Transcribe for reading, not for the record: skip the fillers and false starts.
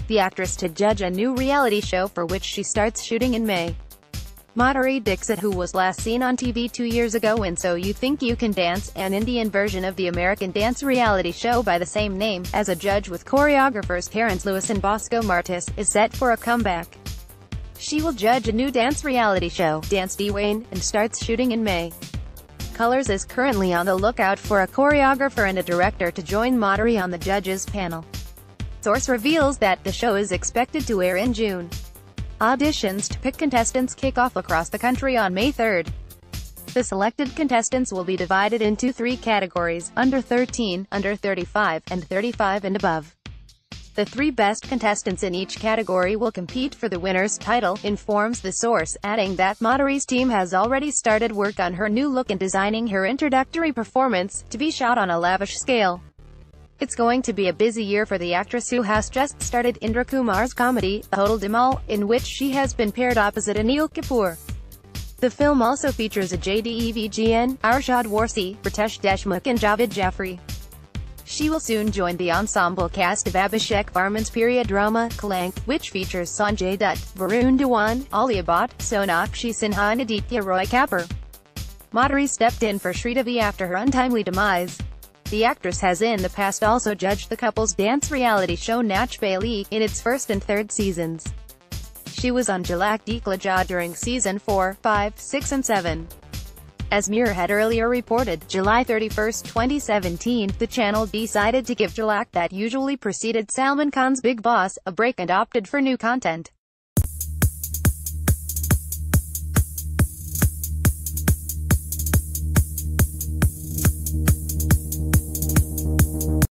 the actress to judge a new reality show for which she starts shooting in May. Madhuri Dixit, who was last seen on TV 2 years ago in So You Think You Can Dance, an Indian version of the American dance reality show by the same name, as a judge with choreographers Terence and Bosco Martis, is set for a comeback. She will judge a new dance reality show, Dance Deewane, and starts shooting in May. Colors is currently on the lookout for a choreographer and a director to join Madhuri on the judges panel. Source reveals that the show is expected to air in June. Auditions to pick contestants kick off across the country on May 3rd. The selected contestants will be divided into 3 categories: under 13, under 35, and 35 and above. The 3 best contestants in each category will compete for the winner's title, informs the source, adding that Madhuri's team has already started work on her new look and designing her introductory performance, to be shot on a lavish scale. It's going to be a busy year for the actress, who has just started Indra Kumar's comedy, Hotel Dhamal, in which she has been paired opposite Anil Kapoor. The film also features Ajay Devgn, Arshad Warsi, Ritesh Deshmukh and Javed Jaffrey. She will soon join the ensemble cast of Abhishek Varman's period drama, Kalank, which features Sanjay Dutt, Varun Dhawan, Alia Bhatt, Sonakshi Sinha and Aditya Roy Kapoor. Madhuri stepped in for Sridevi after her untimely demise. The actress has in the past also judged the couple's dance reality show Nach Bailey, in its 1st and 3rd seasons. She was on Jalak Dikla Ja during season 4, 5, 6 and 7. As Mirror had earlier reported, July 31, 2017, the channel decided to give Jalak, that usually preceded Salman Khan's Big Boss, a break and opted for new content.